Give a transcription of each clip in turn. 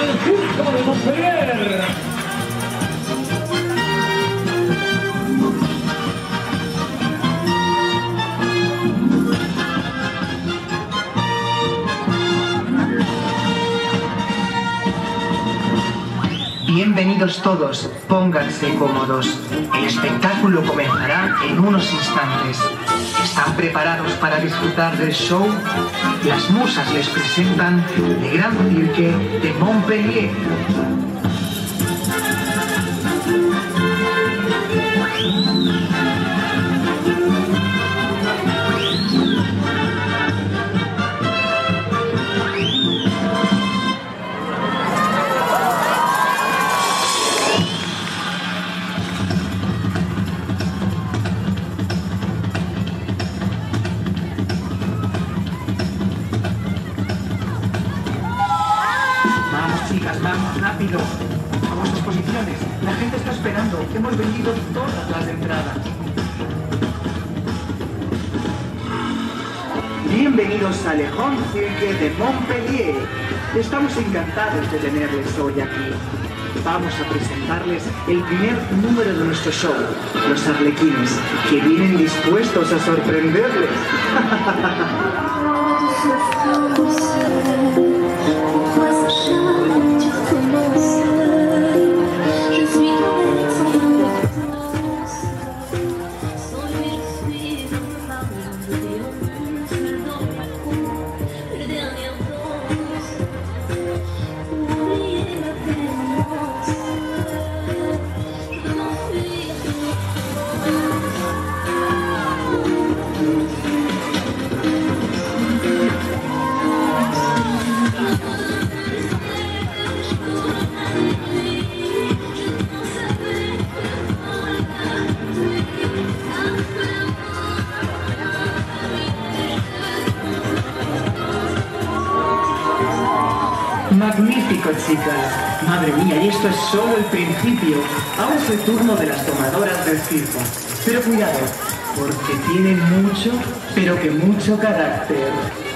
el Circo de Montpellier. Bienvenidos todos, pónganse cómodos. El espectáculo comenzará en unos instantes. ¿Están preparados para disfrutar del show? Las musas les presentan Le Grand Cirque de Montpellier. Vamos, rápido. A vuestras posiciones. La gente está esperando. Hemos vendido todas las entradas. Bienvenidos a Le Grand Cirque de Montpellier. Estamos encantados de tenerles hoy aquí. Vamos a presentarles el primer número de nuestro show, Los Arlequines, que vienen dispuestos a sorprenderles. Magnífico, chicas. Madre mía, y esto es solo el principio. Ahora es el turno de las tomadoras del circo. Pero cuidado, porque tienen mucho, pero que mucho carácter.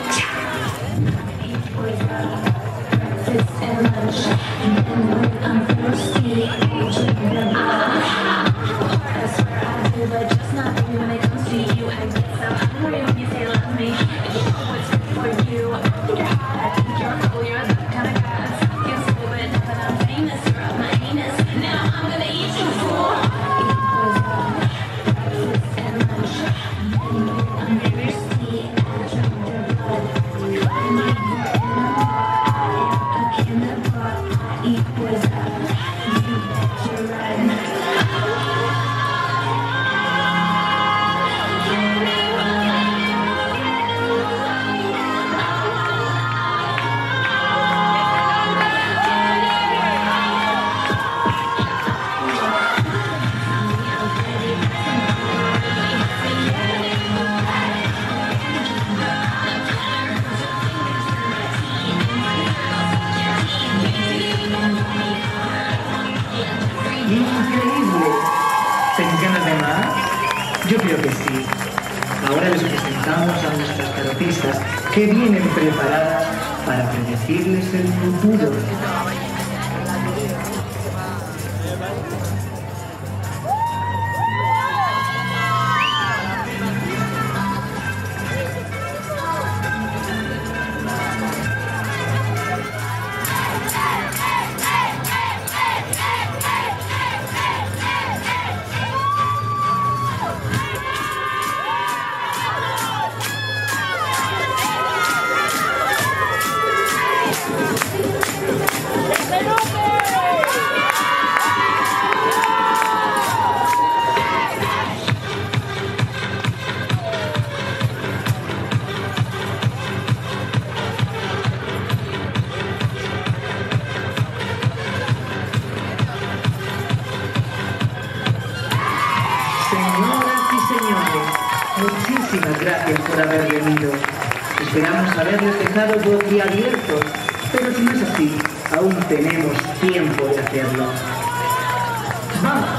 ¡Increíble! ¿Tenéis ganas de más? Yo creo que sí. Ahora les presentamos a nuestras tarotistas que vienen preparadas para predecirles el futuro. Muchísimas gracias por haber venido. Esperamos haberles dejado boquiabiertos, pero si no es así, aún tenemos tiempo de hacerlo. ¡Vamos!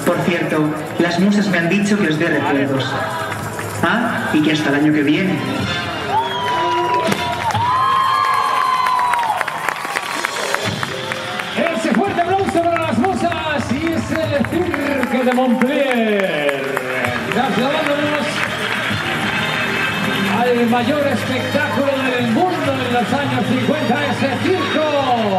Por cierto, las musas me han dicho que os dé recuerdos. Ah, y que hasta el año que viene. Ese fuerte aplauso para las musas y es el Cirque de Montpellier. Trasladándonos al mayor espectáculo del mundo en los años 50, ese circo.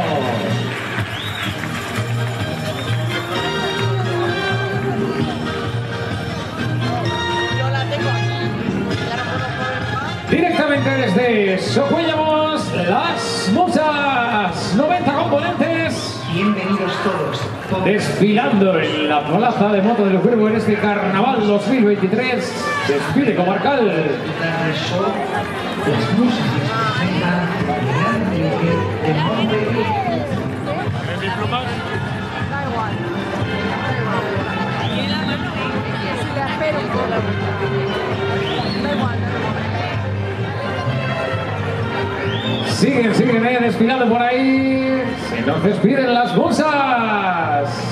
Directamente desde Socuellamos, las musas, 90 componentes. Bienvenidos todos. Desfilando en la plaza de Moto del Cuervo en este Carnaval 2023, desfile comarcal. Las musas les presentan el gran Cirque de Montpellier. Siguen desfilando por ahí. Se nos despiden las musas.